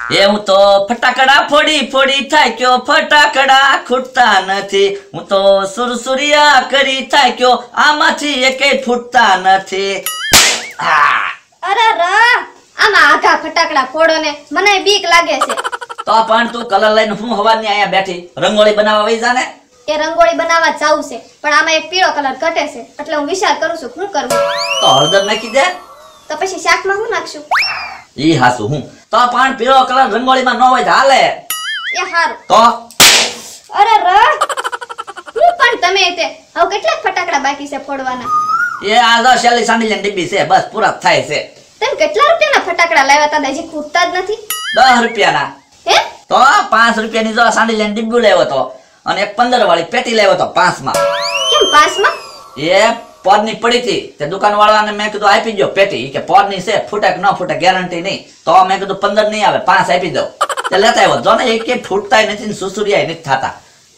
એ હું તો ફટાકડા ફોડી ફોડી થાક્યો, ફટાકડા ખૂટતા નથી. હું તો સુરસુરિયા કરી થાક્યો, આમાંથી એકેય ફૂટતા નથી. અરે રા, આમાં આઘા ફટાકડા ફોડો ને, મને બીક લાગે છે. તો પણ તું કલર લઈને હું હવાની અહીંયા બેઠી રંગોળી બનાવવા વઈ જા ને. એ રંગોળી બનાવવા જાવું છે, પણ આમાં એક પીળો કલર ઘટે છે, એટલે હું વિચાર કરું છું શું કરવું. તો હળદર નાખી દે. તો પછી શાકમાં હું નાખશું? ઈ હાસુ હું તો પણ પીળો કલર રંગોળીમાં ન હોય તો હાલે. એ હારું. તો અરે રા, હું પણ તમે તે હવે કેટલા ફટાકડા બાકી છે ફોડવાના? એ આ તો શેલી સાંડીની ડીબી છે, બસ પૂરા થાય છે. તમે કેટલા રૂપિયાના ફટાકડા લાવ્યા હતા? હજી ખૂટતા જ નથી. 10 રૂપિયાના. હે? તો 5 રૂપિયાની જો સાંડીની ડીબી લેવો તો, અને એક 15 વાળી પેટી લેવો તો 5 માં. કેમ 5 માં? એ પોરની પડી હતી તે દુકાન વાળાને મેં કીધું આપી દો પેટી, કે પોરની છે, ફૂટે કે ન ફૂટે ગેરંટી નહીં. તો મેં કીધું 15 નહીં આવે, 5 આપી દો. તે લેતા આવ્યો. જો ને એક કે ફૂટતાય નથી ને સુસુરિયાય નથી થતા.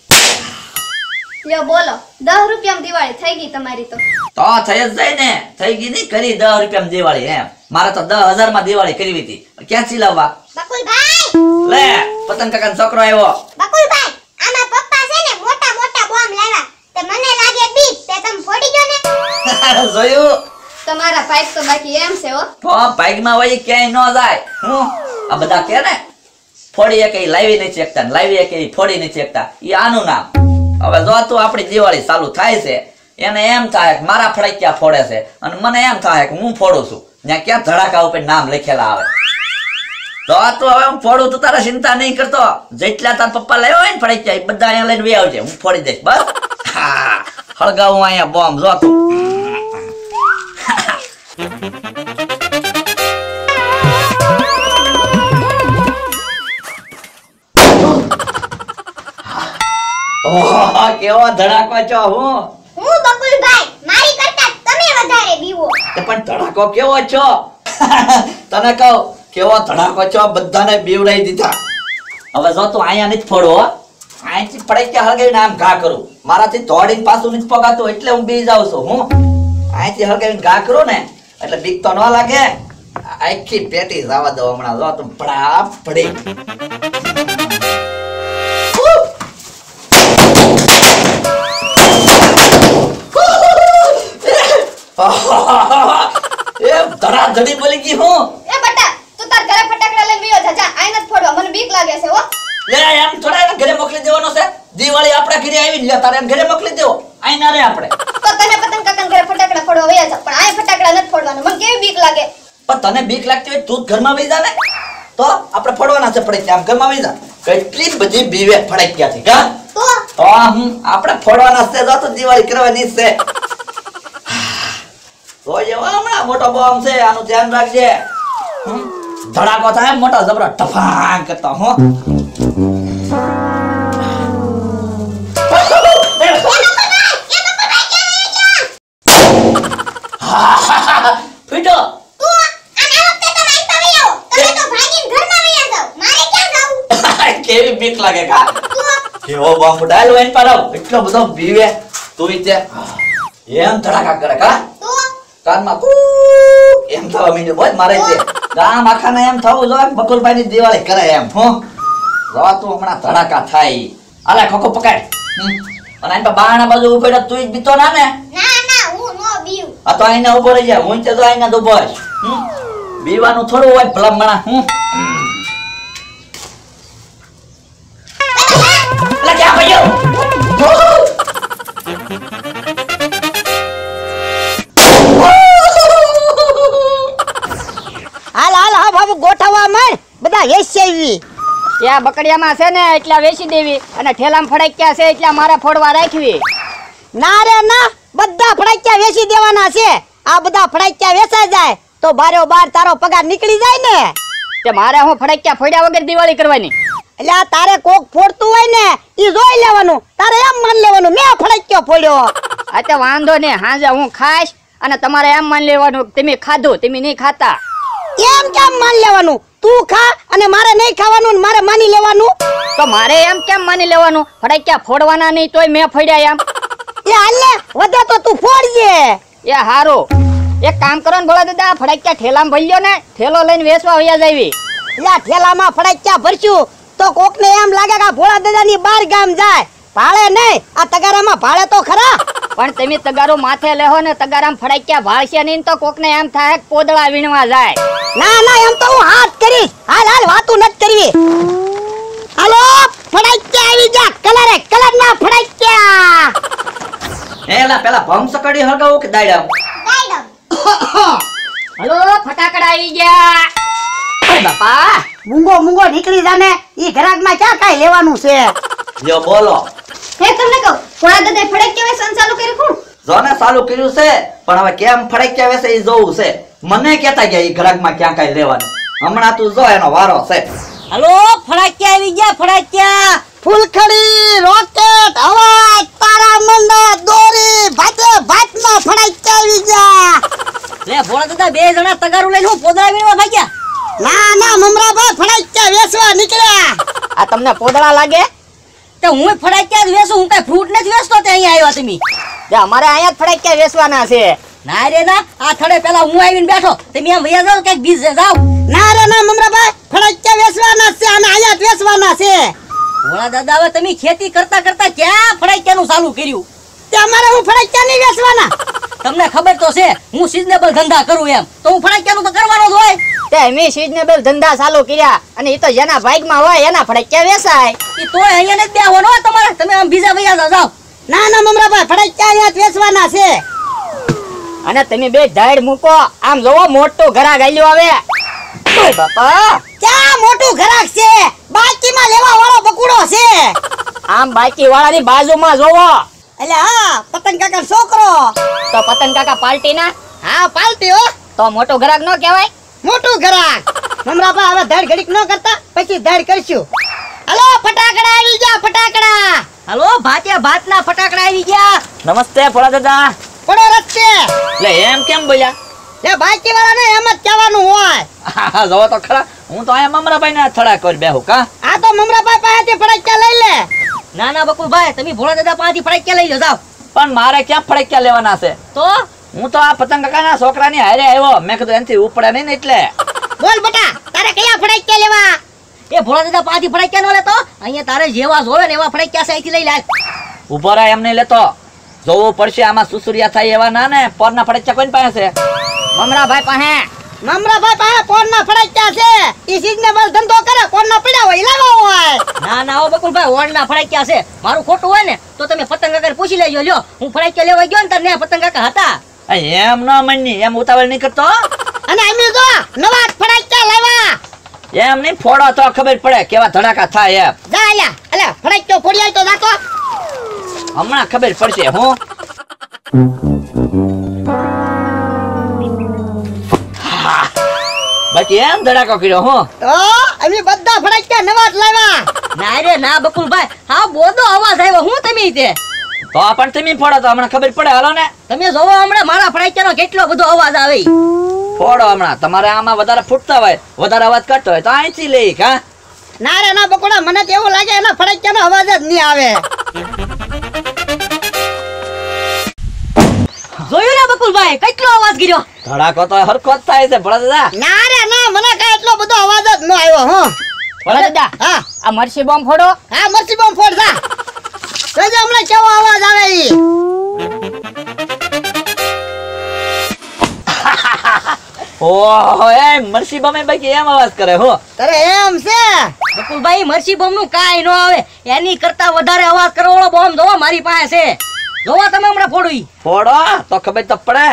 લ્યો બોલો, 10 રૂપિયામાં દિવાળી થઈ ગઈ તમારી તો. તો થઈ જ જાય ને, થઈ ગઈ નહીં કરી 10 રૂપિયામાં દિવાળી એમ. મારે તો 10,000 માં દિવાળી કરવી હતી, ક્યાંથી લાવવા? બકુલભાઈ, લે પતંગ કાકાનો છોકરો આવ્યો. બકુલભાઈ, આમાં પપ્પા છે ને મોટા મોટા બોમ્બ લાવ્યા. તે મને લાગે બીક, તે તમે ફોડી ગયો ને. જોયું? તમારા પાઇપ તો બાકી એમ છે હો. તો બાઈકમાં વળી ક્યાંય ન જાય. હું આ બધા કે ને ફોડી એકે લાવી નથી શકતા, લાવી એકે ફોડી નથી શકતા, ઈ આનું નામ. હવે જો તું આપણી દિવાળી ચાલુ થાય છે, એને એમ થાય કે મારા ફટાકડા ફોડે છે, અને મને એમ થાય કે હું ફોડું છું. ત્યાં ક્યાં ધડાકા ઉપર નામ લખેલા આવે. તો તું હવે હું ફોડું, તું તારા ચિંતા નહીં કરતો. જેટલા તાર પપ્પા લાવ્યો હોય ને ફટાકડા એ બધા અહીંયા લઈને વે આવજે, હું ફોડી દઈશ. બસ હા, હળગાવું અહીંયા બોમ્બ. જો તું કેવો ધડાકો છો. હું બકુલભાઈ, મારી કરતા તમે વધારે બીવો. પણ ધડાકો કેવો છો? તને કહું કેવો ધડાકો છો, બધાને બીવડાઈ દીધા. હવે જો તું અહીંયા નથી ફોડો, અહીંથી ફટાકડા હળગાવીને આમ ઘા કરું. મારાથી દોડીને પાછું નથી પગાતું, એટલે હું બી જાઉં છું. હું અહીંથી હળગાવીને ઘા કરું ને એટલે બીક તો ન લાગે. આખી પેટી જવા દો હમણાં. જો તું ભડા ભડી ધડાધડી બોલી ગઈ. હું એ બટા, તું તાર ઘરે ફટાકડા લઈને વિયો જા. આઈને જ ફોડવા, મને બીક લાગે છે હો. લે એમ થોડા એને ઘરે મોકલી દેવાનો છે. દિવાળી આપણા ઘરે આવી લે, તારે એને ઘરે મોકલી દેવો. આઈ ના રે આપણે. તો તને પતંગ કાકાના ઘરે ફટાકડા ફોડવા વયા જા, પણ આય ફટાકડા નથી ફોડવાના. મને કેવી બીક લાગે. પણ તને બીક લાગતી હોય તું ઘરમાં વઈ જા ને. તો આપણે ફોડવાના છે ફટાકડા, આમ ઘરમાં વઈ જા. કેટલી બધી બીવે ફટાકડાથી કા. તો આપણે ફોડવાના છે. જો તો દિવાળી કરવાની છે. તો એવો હમણાં મોટો બોમ્બ છે, આનું ધ્યાન રાખજે. ધડાકો થાય મોટા જબરા ટફાંગ કરતા. હો ફીટો કેવી બીક લાગે કા. કેવો બોમ્બ ડાલ વાઈન પાડો, એટલો બધો બીવે. તું ઈતે એમ ધડાકા કરે કા. કાનમાં એમ થવા મીંડ્યું. બોલ મારે છે ગામ આખાને એમ થવું જોઈએ બકુલભાઈ ની દિવાળી કરે એમ. હો રવા તું હમણાં ધડાકા થાય. આલે ખોખો પકડ. અને આને બારણા બાજુ ઉભો રહે. તું જ બીતો ના ને. ના ના, હું નો બીવ. આ તો આઈને ઉભો રહી જા. હું તે તો આઈને જ ઉભો છું. બીવાનું થોડું હોય ભલામણા. લે ક્યાં ગયો? હાલ હાલ હા બાબુ, ગોઠવવા માંડ. બધા વેચી ત્યાં બકડિયામાં છે ને એટલા વેચી દેવી, અને ઠેલામાં ફડાક્યા છે એટલા મારે ફોડવા રાખવી. ના રે ના, બધા ફડાક્યા વેચી દેવાના છે. આ બધા ફડાક્યા વેચાઈ જાય તો બારો બાર તારો પગાર નીકળી જાય ને. તે મારે હું ફડાક્યા ફોડ્યા વગર દિવાળી કરવાની? એટલે આ તારે કોક ફોડતું હોય ને ઈ જોઈ લેવાનું, તારે એમ માન લેવાનું મેં ફડાક્યો ફોડ્યો. આ તો વાંધો ને, હાજે હું ખાઈશ અને તમારે એમ માન લેવાનું તમે ખાધું, તમે નહીં ખાતા. એમ કેમ માન લેવાનું? તું ખા અને મારે નહીં ખાવાનું, મારે માની લેવાનું. તો મારે એમ કેમ માની લેવાનું? ફડાક્યા ફોડવાના નહીં તોય મેં ફોડ્યા એમ. એ હાલ ને, વધે તો તું ફોડજે. એ હારું, એક કામ કરો ને ભોળા દાદા, ફડાક્યા ઠેલામાં ભરી લ્યો ને, ઠેલો લઈને વેચવા વયા જાવી. યા ઠેલામાં ફડાક્યા ભરશું તો કોકને એમ લાગે કે આ ભોળા દાદાની બાર ગામ જાય. ભાળે નહીં, આ તગારામાં ભાળે તો ખરા. પણ તમે તગારો માથે લેહો ને તગારામાં ફડાક્યા ભાળશે નહીં તો કોકને એમ થાય કે પોદળા વીણવા જાય. ના ના, એમ તો હું હાથ કરીશ. હાલ હાલ, વાતું નથી કરવી. હાલો, ફડાક્યા આવી જા. કલરે કલર ના ફડાક્યા. એલા પેલા ભમ સકડી હળગાવું કે દાયડા? હલો ફટાકડા આવી ગયા. ઓય બાપા મૂંગો મૂંગો નીકળી જાને. ઈ ઘરાકમાં ક્યાં કાઈ લેવાનું છે? લ્યો બોલો. હે તમને કહું ભોળા દાદાએ ફડક્યા વેસન ચાલુ કર્યું કોણ? જોને ચાલુ કર્યું છે પણ હવે કેમ ફડક્યા વેસે ઈ જોવું છે. મને કેતા ગયા ઈ ઘરાકમાં ક્યાં કાઈ લેવાનું. હમણાં તું જો એનો વારો છે. હાલો, ફડાક્યા આવી ગયા. ફડાક્યા ફૂલખડી, રોકેટ, અવાજ, તારામંડા, દોરી, ભાતે ભાતમાં ફડાક્યા આવી ગયા. લે ભોળા દાદા બે જણા તગારું લઈને હું પોદળા વીણવા ભાગ્યા. ના ના, મમરાભાઈ ફડાક્યા વેચવા નીકળ્યા. આ તમને પોદળા લાગે? તે હું ફડાક્યા જ વેચું, હું કઈ ફ્રૂટ નથી વેચતો તે અહીંયા આવ્યા તમે. તે અમારે અહીંયા જ ફડાક્યા વેચવાના છે. ના રે ના, આ થડે પેલા હું આવીને બેઠો તમે એમ વયા જાવ કઈક બીજ જાવ. ના રે ના, મમરાભાઈ ફડાક્યા વેચવાના છે અને અહીંયા જ વેચવાના છે. ભોળા દાદા હવે તમે ખેતી કરતા કરતા ક્યાં ફડાક્યાનું ચાલુ કર્યું? તે અમારે હું ફડાક્યા નહીં વેચવાના. તમને ખબર તો છે હું સિઝનેબલ ધંધા કરું એમ, તો હું ફડાક્યાનું તો કરવાનો જ હોય. તે અમે સિઝનેબલ ધંધા ચાલુ કર્યા અને એ તો જેના ભાગમાં હોય એના ફડાક્યા વેચાય. એ તોય અહીંયા જ બેહવાનો તમારે, તમે આમ બીજા વયા જાવ. ના ના મમરાભાઈ, ફડાક્યા અહીંયા જ વેચવાના છે. અને તમે બે ધાડ મૂકો, આમ જોવો મોટું ઘરાક આલ્યો આવે. ઓય બાપા ક્યાં મોટું ઘરાક છે? બાકીમાં લેવા વાળો બકુડો છે. આમ બાકી વાળાની બાજુમાં જોવો એટલે હા, પતંગ કાકા છોકરો. તો પતંગ કાકા પાર્ટી ના. હા, પાલટી હો. તો મોટો ઘરાક નો કહેવાય? મોટું ઘરાક. મમરાભાઈ હવે ધડ ઘડીક ન કરતા, પછી ધડ કરશું. હાલો, ફટાકડા આવી ગયા. ફટાકડા હાલો ભાત્યા ભાતના ફટાકડા આવી ગયા. નમસ્તે ભોળા દાદા. પડો રસ્તે. લે એમ કેમ બોલ્યા? લે બાકી વાળાને એમ જ કહેવાનું હોય. હા જોવો તો ખરા. હું તો અહીંયા મમરાભાઈ ના થડા કરી બેહું કા. આ તો મમરાભાઈ પાસેથી ફટાકડા લઈ લે. ના ના બકુલભાઈ તમે ભોળા દાદા પાસેથી ફટાકડા લઈ લો જાવ. પણ મારે ક્યાં ફડક્યા લેવાના છે? તો હું તો આ પતંગ કાકાના છોકરાની હારે આવ્યો. મેં કીધું એનથી ઉપડે નહીં ને એટલે. બોલ બેટા, તારે કયા ફટાકડા લેવા? એ ભોળા દાદા પાસેથી ફટાકડા નો લેતો, અહીંયા તારે જેવા જોવે ને એવા ફટાકડા સાઈથી લઈ લે. ઉભો રહે એમ નહીં લેતો. જોવું પડશે આમાં સુસુરિયા થાય એવા ના ને. પોરના ફડક્યા કોઈની પાસે છે? મમરાભાઈ પાસે. મમરાભાઈ પાસે પોરના ફટાકડા છે. ઈ સિઝનેબલ ધંધો કરે, પોરના પડ્યા હોય લાવવા હોય. ના ના હો બકુલભાઈ ઓળના ફટાકડા છે. મારું ખોટું હોય ને તો તમે પતંગ કાકાને પૂછી લેજો. લ્યો હું ફટાકડા લેવા ગયો ને તાર ને પતંગ કાકા હતા. એમ ન મની, એમ ઉતાવળ નહીં કરતો. અને અમે જો નવા ફટાકડા લાવ્યા. એમ નહીં ફોડો તો ખબર પડે કેવા ધડાકા થાય એમ. જા અલ્યા, અલે ફટાકડો ફોડી આય તો જાતો. હમણાં ખબર પડશે. હું બાકી એમ ધડાકો કર્યો હું. તો અમે બધા ફટાકડા નવા જ લાવ્યા. ના રે ના બકુલભાઈ, હા બોધો અવાજ આવ્યો. હું તમે તે તો પણ તમે ફોડો તો હમણાં ખબર પડે. હાલો ને તમે જોવો હમણાં મારા ફટાકડાનો કેટલો બધો અવાજ આવે. ફોડો હમણાં. તમારે આમાં વધારે ફૂટતા હોય, વધારે અવાજ કરતો હોય તો અહીંથી લઈ કા. ના રે ના બકોડા, મને તો એવું લાગે એના ફટાકડાનો અવાજ જ નહીં આવે. જોયું ને બકુલભાઈ કેટલો અવાજ કર્યો? ધડાકો તો હરખો જ થાય છે ભોળા દાદા. ના રે ના, મને કાંઈ એટલો બધો અવાજ જ ન આવ્યો. હો ભોળા દાદા હા આ મરસી બોમ્બ ફોડો. હા, મરસી બોમ્બ ફોડ જા. જોજો હમણાં કેવો અવાજ આવે ઈ. ઓહો એમ મરસી બમે બાકી એમ અવાજ કરે હો. તારે એમ છે? બકુલભાઈ મરસી બોમ્બ નું કાંઈ ન આવે. એની કરતા વધારે અવાજ કરવાળો બોમ્બ જોવો મારી પાસે છે. જોવો તમે હમણાં ફોડું ઈ. ફોડો તો ખબર તો પડે.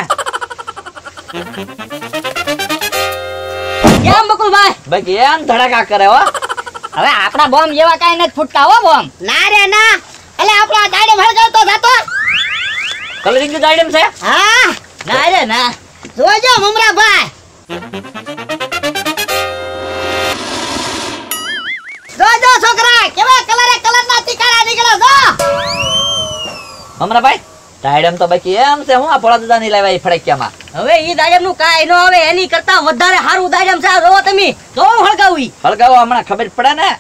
કેમ બકુલભાઈ? બાકી એમ ધડાકા કરે હો. હવે આપણા બોમ્બ જેવા કાંઈ નથી ફૂટતા હો બોમ્બ. ના રે ના, એટલે આપણા દાડે ભડકાવતો જાતો. કલરિંગ આઈટમ છે. હા ના રે ના. જોજો મમરાભાઈ. જોજો છોકરા, કેવા કલરે કલરના તીખાડા નીકળે જો. હમણાં ભાઈ ટાઈડમ તો બાકી એમ છે. હું આ ભોળા દાદા ની લાવ્યા ઈ ફડક્યામાં. હવે ઈ દાડમ નું કાંઈ ન આવે. એની કરતા વધારે સારું દાડમ છે. આ જોવો તમે, જોવો હળગાવી. હળગાવો હમણાં ખબર પડે ને.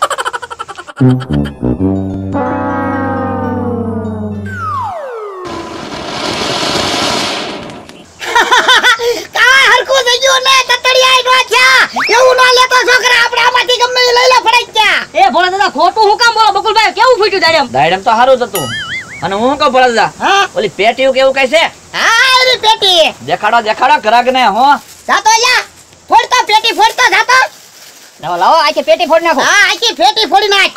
કાંઈ હરખું થઈ ગયું ને, તતડિયાય નો થયા. એવું ન લેતો છોકરા, આપણે એમ. દાયડમ તો સારું જ હતું. અને હું કહું ભરતદા, હા ઓલી પેટીયું કેવું કઈ છે? હા એની પેટી દેખાડો ગ્રાહકને હો. જાતો યા ફોડતો પેટી ફોડતો જાતો લાવો લાવો આખી પેટી ફોડી નાખો. હા આખી પેટી ફોડી નાખ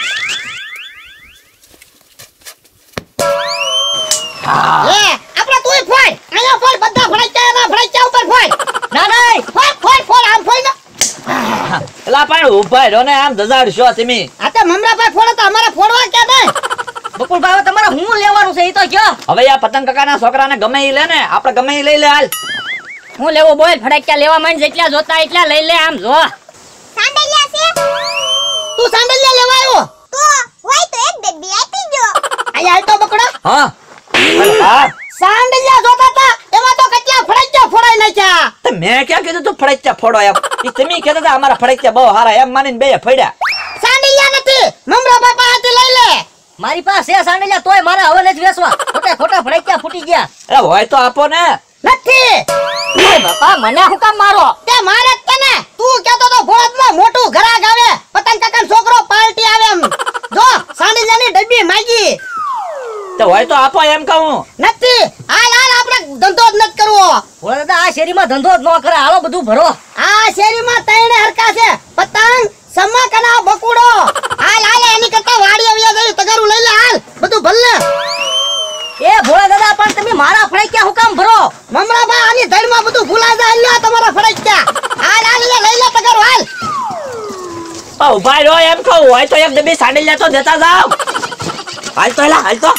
એ આપણે તુંય ફોડ અહીંયા ફોડ બધા ફડાક્યા ના ફડાક્યા ઉપર ફોડ ના નહીં. ફોડ આમ ફોડ ને એલા પણ ઉભા રહ્યો ને આમ દજાડશો તમે. આ તો મમરાભાઈ ફોડે તો અમારે ફોડવા કે નહીં બકુલભાઈ હવે તમારે હું લેવાનું છે એ તો કયો. હવે આ પતંગ કાકાના છોકરાને ગમે ઈ લે ને, આપણે ગમે ઈ લઈ લે હાલ. હું લેવો બોલ ફટાક્યા લેવા માંડ જેટલા જોતા એટલા લઈ લે આમ જો. સાંડલિયા છે તું સાંડલિયા લેવા આવ્યો તો હોય તો એક બે બી આપી જો. અહીંયા હાલ તો બકડો હા હા સાંડલિયા જોતા તા એમાં તો કેટલા ફડાક્યા ફોડાઈ નાખ્યા તો મેં ક્યાં કીધું તું ફડકિયા ફોડો એમ. ઈ તમે કહેતા હતા અમારા ફડકિયા બહુ હારા એમ માનીને બે ફડ્યા. સાંડલિયા નથી મમરાભાઈ પાસેથી લઈ લે મારી પાસે છે સાંડલિયા તોય મારે હવે નથી વેચવા. ખોટા ફટાક્યા ફૂટી ગયા. અરે હોય તો આપો ને. નથી એ બાપા મને શું કામ મારો? તે મારે જ તને તું કહેતો તો ભોળાતમાં મોટું ઘરાક આવે પતંગ કાકાનો છોકરો પાર્ટી આવે એમ જો સાંડલિયાની ડબ્બી માંગી તો હોય તો આપો એમ કહું. નથી હાલ આપણે ધંધો જ નથી કરવો ભોળા દાદા આ શેરીમાં ધંધો જ ન કરે. હાલો બધું ભરો. આ શેરીમાં તૈણે હરકા છે પતંગ સમક અને આ બકુડો હાલ એની કરતા વાડી આવ્યા જાય તગારું લઈ લે હાલ બધું ભર લે એ ભોળા દાદા પણ તમે મારા ફટાક્યા શું કામ ભરો? મમરાભાઈ આની ધડમાં બધું ભૂલા જાય લ્યા તમારા ફરજ્યા હાલ લઈ લે તગારું હાલ પણ ઉભા રહ્યો એમ કહું. હોય તો એક ડબ્બી સાંડલિયા તો દેતા જાવ. હાલ તો એલા હાલ તો.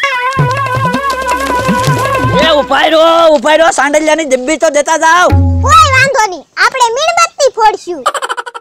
એ ઉભા રહ્યો સાંડલિયાની ડબ્બી તો દેતા જાવ. કોઈ વાંધો નહીં આપણે મીણબત્તી ફોડશું.